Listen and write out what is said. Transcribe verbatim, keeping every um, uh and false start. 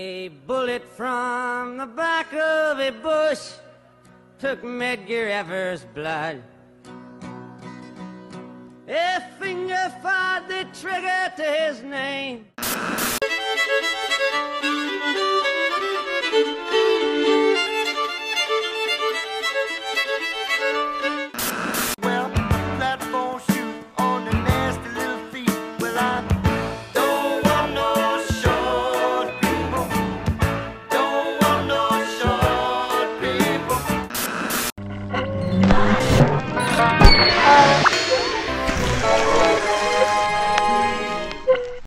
A bullet from the back of a bush took Medgar Evers' blood. A finger fired the trigger to his name.